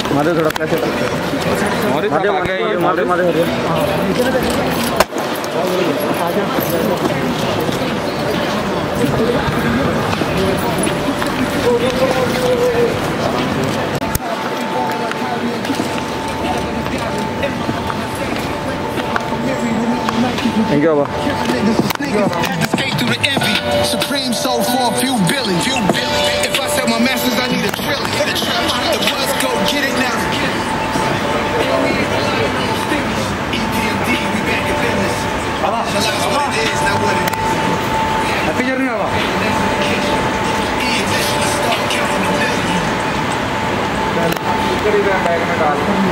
मारे थोड़ा कैसे मारे मारे मारे Thank you, Escape through the envy. Supreme soul for a few billion. If I sell my masters, I need a trillion. The buzz go get it now. EPMD, we back in business. Realize what it is, not what it is. Happy journey, Baba. E-edition, start counting the million.